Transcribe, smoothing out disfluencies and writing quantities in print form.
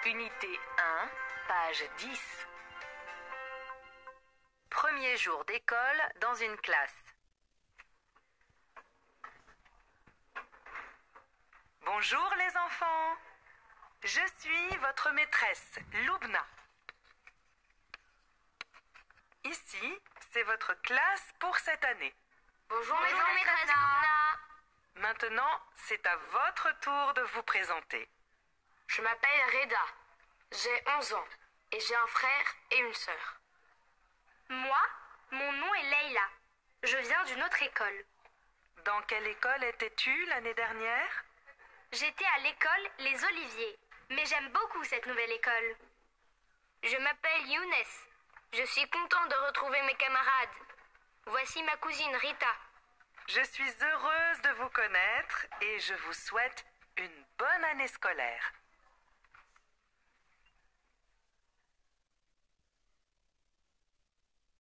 Unité 1, page 10. Premier jour d'école dans une classe. Bonjour les enfants. Je suis votre maîtresse, Loubna. Ici, c'est votre classe pour cette année. Bonjour maîtresse Loubna. Maintenant, c'est à votre tour de vous présenter. Je m'appelle Reda. J'ai 11 ans et j'ai un frère et une sœur. Moi, mon nom est Leïla. Je viens d'une autre école. Dans quelle école étais-tu l'année dernière? J'étais à l'école Les Oliviers, mais j'aime beaucoup cette nouvelle école. Je m'appelle Younes. Je suis content de retrouver mes camarades. Voici ma cousine Rita. Je suis heureuse de vous connaître et je vous souhaite une bonne année scolaire.